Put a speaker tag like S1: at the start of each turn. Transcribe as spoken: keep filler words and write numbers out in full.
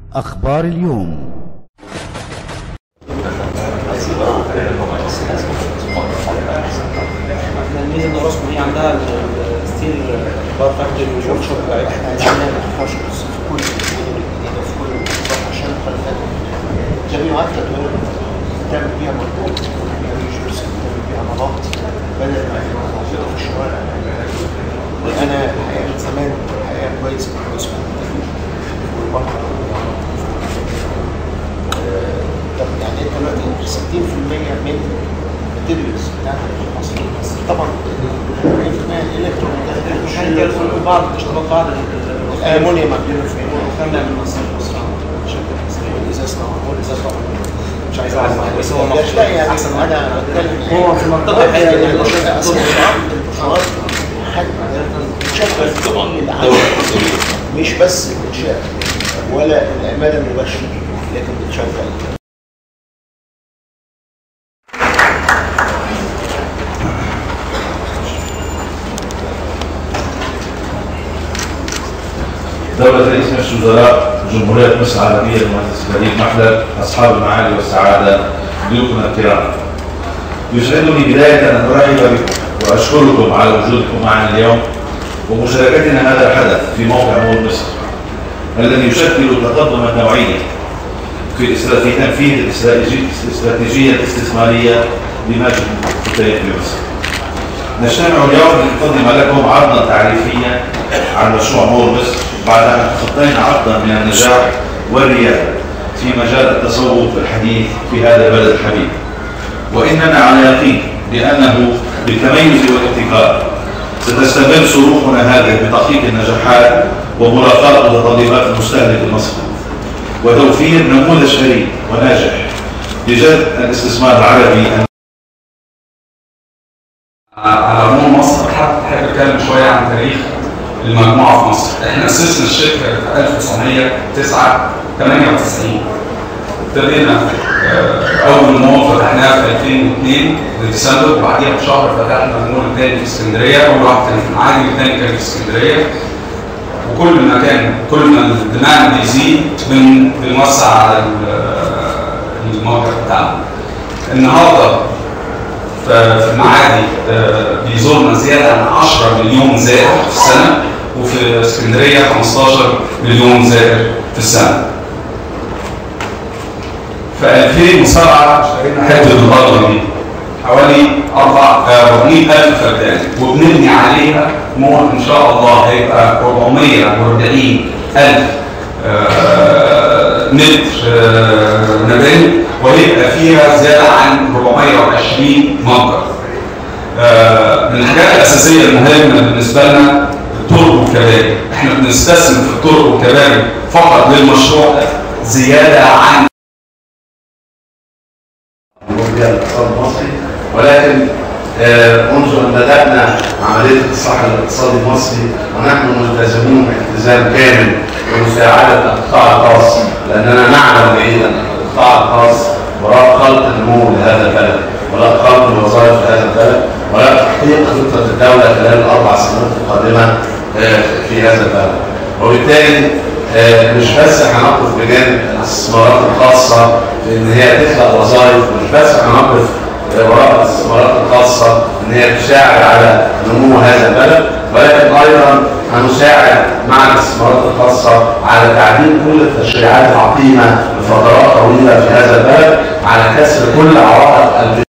S1: أخبار اليوم.
S2: الميزه ان راسكم هي عندها الستيل بار فاكتوري والورك شوب بتاعتها.
S3: احنا عايزين نعمل فاشلز في كل المدن الجديده في كل المحافظات عشان الخلفات جميعات تتولد تعمل بيها مجهود، تعمل بيها ريجرز، تعمل بيها مناطق بدل ما هي موجوده في الشوارع. انا الحقيقه من زمان الحقيقه كويس كويس والبحر طب يعني انت دلوقتي ستين في المية من التدريس بتاعتك المصريين بس طبعا أربعين في المية الالكترون
S2: كان في بعض اشتراك بعض
S3: الالمونيوم عندنا فين؟
S2: خلينا من مصر مصر
S3: الازاز طبعا الازاز طبعا مش عايز
S2: اعرف بس هو مصر
S3: لا يعني احسن انا بتكلم
S2: هو في المنطقه الحقيقيه اللي
S3: الانتشارات بتشغل كل العالم مش بس الانشاء ولا العماله المباشره لكن بتشغل.
S4: دولة رئيس مجلس وزراء جمهورية مصر العربية المهندس فريد محلب، أصحاب المعالي والسعادة، ضيوفنا الكرام. يسعدني بداية أن أرحب بكم وأشكركم على وجودكم معنا اليوم ومشاركتنا هذا الحدث في موقع مول مصر الذي يشكل تقدما نوعيا في تنفيذ الاستراتيجية الاستثمارية لمجد الفتيات بمصر. نجتمع اليوم لنقدم لكم عرضا تعريفيا عن مشروع مول مصر بعد أن تخطينا عقدا من النجاح والريادة في مجال التصوف الحديث في هذا البلد الحبيب، وإننا على يقين بأنه بالتميز والابتكار ستستمر صروحنا هذه بتحقيق النجاحات ومراقبة متطلبات المستهلك المصري وتوفير نموذج فريد وناجح لجذب الاستثمار العربي.
S5: على عموم مصر حابب اتكلم شويه عن تاريخ المجموعه في مصر. احنا اسسنا الشركه في ألف وتسعمية وتمانية وتسعين. ابتدينا اول مول فتحناه في ألفين واثنين في ديسمبر، وبعديها بشهر فتحنا المول الثاني في اسكندريه. اول واحد كان في المعادي والثاني كان في اسكندريه. وكل ما كان كل ما الديماند بيزيد بنوسع على الماركت بتاعنا. النهارده في المعادي بيزورنا زياده عن عشرة مليون زائر في السنه، وفي اسكندريه خمستاشر مليون زائر في السنه. في ألفين وسبعة اشترينا حته الارض دي حوالي أربعمية ألف فدان، وبنبني عليها مول ان شاء الله هيبقى أربعمية وأربعين ألف متر مباني، وهيبقى فيها زياده عن أربعمية وعشرين متجر. من الحاجات الاساسيه المهمه بالنسبه لنا الطرق والكباري. احنا بنستثمر في الطرق والكباري فقط للمشروع ده زياده عن
S4: الاقتصاد المصري، ولكن منذ ان بدانا عمليه الاصلاح الاقتصادي المصري ونحن ملتزمون التزام كامل بمساعده القطاع الخاص، لاننا نعلم جيدا ان القطاع الخاص وراء خلق النمو لهذا البلد، وراء خلق الوظائف لهذا البلد، وراء تحقيق خطه الدوله خلال الاربع سنوات القادمه في هذا البلد. وبالتالي مش بس هنقف بجانب الاستثمارات الخاصه في ان هي تخلق وظائف، مش بس هنقف وراء الاستثمارات الخاصه ان هي تساعد على نمو هذا البلد، ولكن ايضا هنساعد مع الاستثمارات الخاصه على تعديل كل التشريعات العقيمه لفترات طويله في هذا البلد، على كسر كل عوائق